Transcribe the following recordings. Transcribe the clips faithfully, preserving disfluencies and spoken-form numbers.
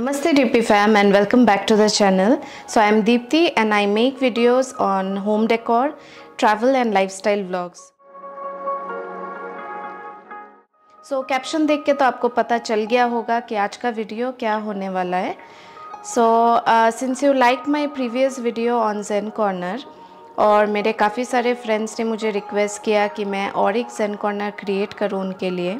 Namaste D P fam and welcome back to the channel. So I am Deepthi and I make videos on home decor, travel and lifestyle vlogs. So caption देख के तो आपको पता चल गया होगा कि आज का वीडियो क्या होने वाला है. So uh, since you liked my previous video on Zen Corner और मेरे काफ़ी सारे फ्रेंड्स ने मुझे रिक्वेस्ट किया कि मैं और एक zen corner क्रिएट करूँ उनके लिए,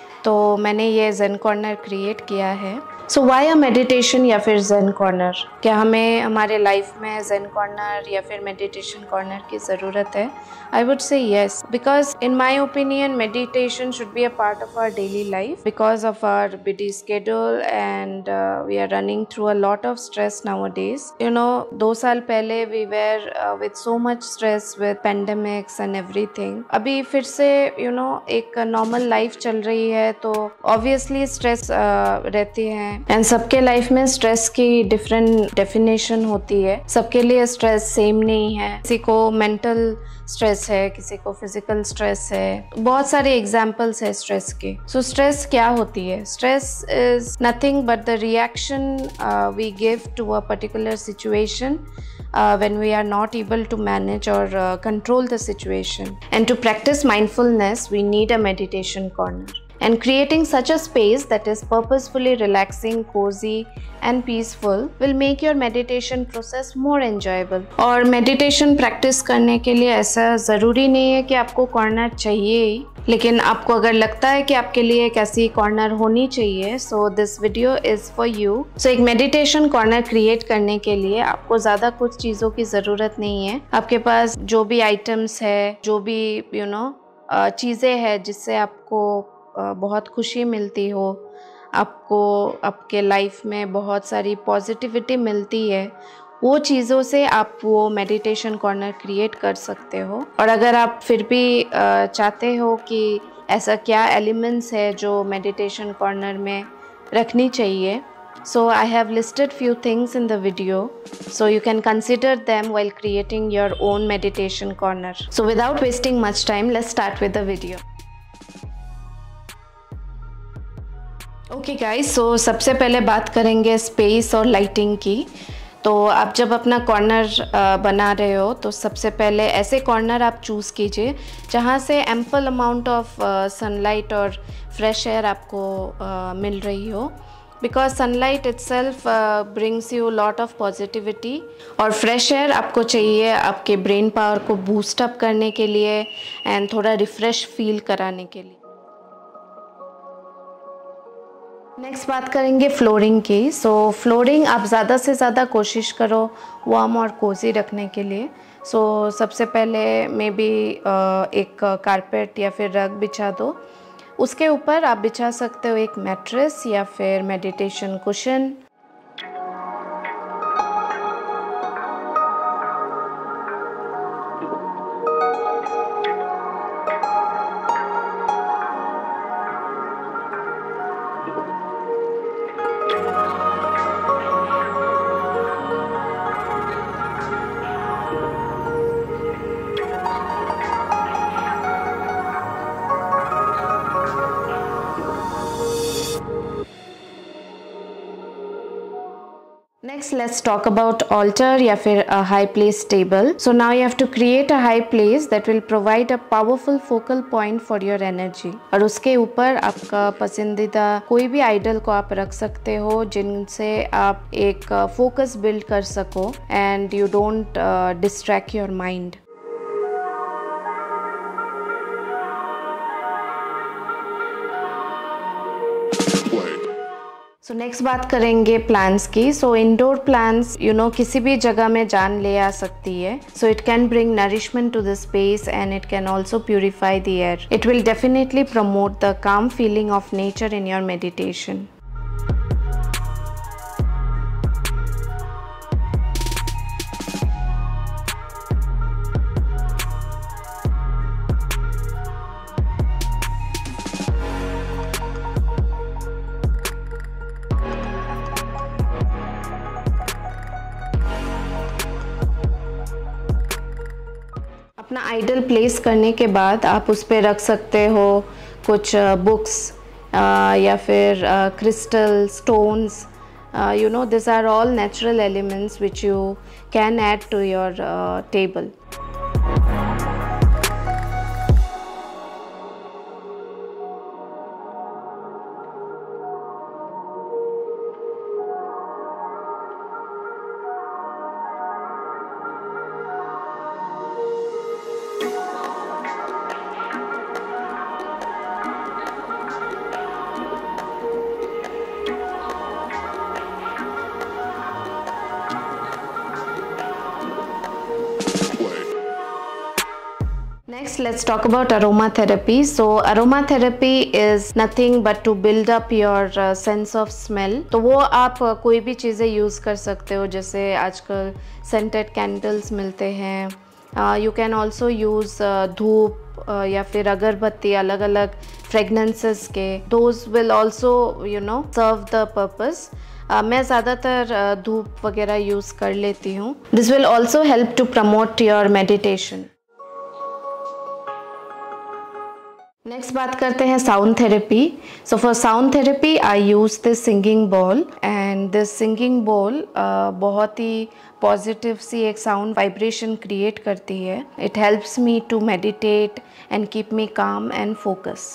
तो मैंने ये zen corner क्रिएट किया है. सो वाई अ मेडिटेशन या फिर zen corner? क्या हमें हमारे लाइफ में zen corner या फिर मेडिटेशन कॉर्नर की ज़रूरत है? I would say yes, because in my opinion meditation should be a part of our daily life because of our busy schedule and we are running through a lot of stress nowadays. You know, दो साल पहले we were with so much stress with pandemics and everything. अभी फिर से you you know know, एक normal life चल रही है तो ऑब्वियसली स्ट्रेस uh, रहती है एंड सबके लाइफ में स्ट्रेस की डिफरेंट डेफिनेशन होती है. सबके लिए स्ट्रेस सेम नहीं है. किसी को मेंटल स्ट्रेस है, किसी को फिजिकल स्ट्रेस है. बहुत सारे एग्जांपल्स है स्ट्रेस के. सो स्ट्रेस क्या होती है? Stress is nothing but the reaction we give to a particular situation Uh, when we are not able to manage or uh, control the situation. And to practice mindfulness, we need a meditation corner. And creating such a space that is purposefully relaxing, cozy and peaceful will make your meditation process more enjoyable. और meditation practice करने के लिए ऐसा ज़रूरी नहीं है कि आपको corner चाहिए ही, लेकिन आपको अगर लगता है कि आपके लिए एक ऐसी कॉर्नर होनी चाहिए, so this video is for you. So एक मेडिटेशन कॉर्नर क्रिएट करने के लिए आपको ज़्यादा कुछ चीज़ों की ज़रूरत नहीं है. आपके पास जो भी आइटम्स है, जो भी यू नो चीज़ें हैं जिससे आपको बहुत खुशी मिलती हो, आपको आपके लाइफ में बहुत सारी पॉजिटिविटी मिलती है, वो चीज़ों से आप वो मेडिटेशन कॉर्नर क्रिएट कर सकते हो. और अगर आप फिर भी चाहते हो कि ऐसा क्या एलिमेंट्स है जो मेडिटेशन कॉर्नर में रखनी चाहिए, so I have listed few things in the video, so you can consider them while creating your own meditation corner. So without wasting much time, let's start with the video. Okay guys, so सबसे पहले बात करेंगे space और lighting की. तो आप जब अपना कॉर्नर बना रहे हो तो सबसे पहले ऐसे कॉर्नर आप चूज़ कीजिए जहाँ से एम्पल अमाउंट ऑफ सनलाइट और फ्रेश एयर आपको uh, मिल रही हो, because sunlight itself brings you lot of positivity और फ्रेश एयर आपको चाहिए आपके ब्रेन पावर को बूस्ट अप करने के लिए एंड थोड़ा रिफ़्रेश फील कराने के लिए. नेक्स्ट बात करेंगे फ्लोरिंग की. सो so, फ्लोरिंग आप ज़्यादा से ज़्यादा कोशिश करो वार्म और कोजी रखने के लिए. सो so, सबसे पहले मे बी एक कारपेट या फिर रग बिछा दो. उसके ऊपर आप बिछा सकते हो एक मैट्रेस या फिर meditation cushion. Next, let's talk about altar या फिर a high place table. So now you have to create a high place that will provide a powerful focal point for your energy. और उसके ऊपर आपका पसंदीदा कोई भी आइडल को आप रख सकते हो जिनसे आप एक फोकस बिल्ड कर सको and you don't uh, distract your mind. So so, next बात करेंगे प्लांट्स की. So indoor plants you know किसी भी जगह में जान ले आ सकती है. So it can bring nourishment to the space and it can also purify the air. It will definitely promote the calm feeling of nature in your meditation. अपना आइडल प्लेस करने के बाद आप उस पर रख सकते हो कुछ बुक्स या फिर crystal stones uh, you know, these are all natural elements which you can add to your uh, table. Next, let's talk about aromatherapy. So aromatherapy is nothing but to build up your uh, sense of smell. तो वो आप uh, कोई भी चीज़ें use कर सकते हो, जैसे आजकल scented candles मिलते हैं. uh, you can also use uh, धूप uh, या फिर अगरबत्ती, अलग अलग fragrances के. Those will also, you know, serve the purpose. Uh, मैं ज़्यादातर uh, धूप वगैरह यूज़ कर लेती हूँ. This will also help to promote your meditation. Next बात करते हैं sound therapy. So for sound therapy I use this singing bowl, and this singing bowl बहुत ही पॉजिटिव सी एक साउंड वाइब्रेशन क्रिएट करती है. It helps me to meditate and keep me calm and focus.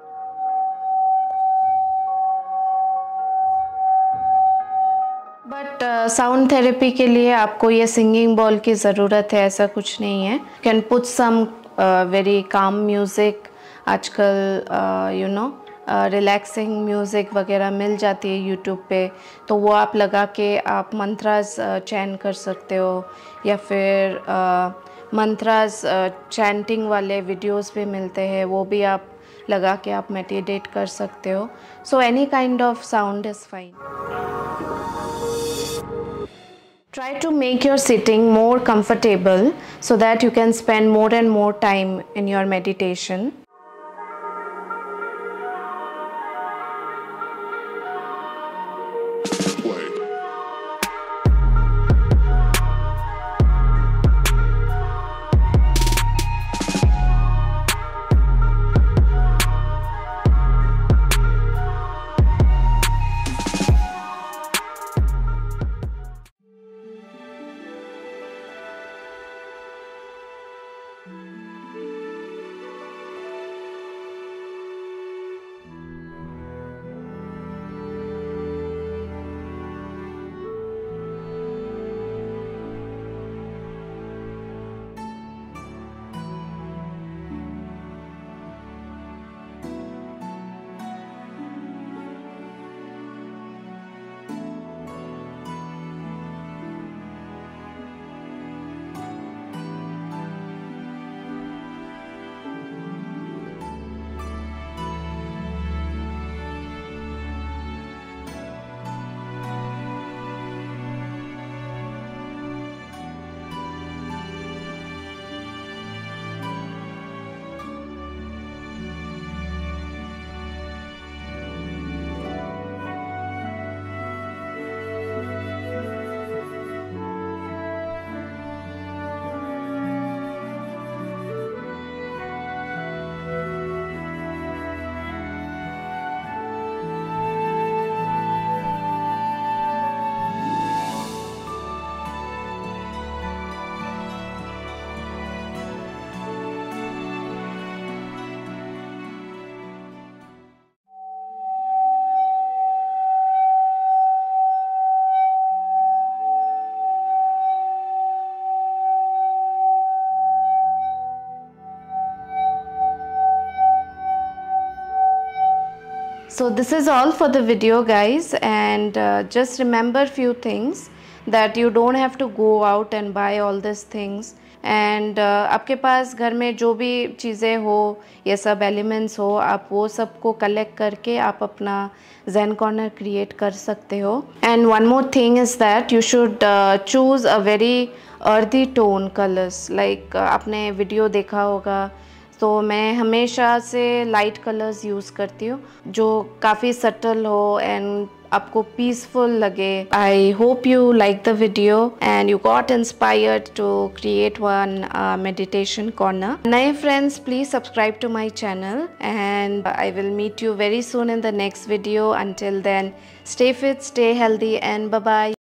But sound therapy के लिए आपको ये singing ball की ज़रूरत है ऐसा कुछ नहीं है. You can put some very calm music. आजकल यू नो रिलैक्सिंग म्यूज़िक वगैरह मिल जाती है यूट्यूब पे, तो वो आप लगा के आप मंत्रास चैन कर सकते हो, या फिर मंत्रास चैंटिंग वाले वीडियोस भी मिलते हैं, वो भी आप लगा के आप मेडिटेट कर सकते हो. So any kind of sound is fine. Try to make your sitting more comfortable so that you can spend more and more time in your meditation. So this is all for the video guys, and uh, just remember few things, that you don't have to go out and buy all these things, and uh, आपके पास घर में जो भी चीज़ें हो, ये सब elements हो, आप वो सब को कलेक्ट करके आप अपना zen corner क्रिएट कर सकते हो. And one more thing is that you should uh, choose a very earthy tone colors. Like uh, आपने वीडियो देखा होगा, तो तो मैं हमेशा से लाइट कलर्स यूज़ करती हूँ जो काफ़ी सटल हो एंड आपको पीसफुल लगे। I hope you like the video and you got inspired to create one meditation corner. नए friends, please subscribe to my channel and I will meet you very soon in the next video. Until then, stay fit, stay healthy, and bye bye.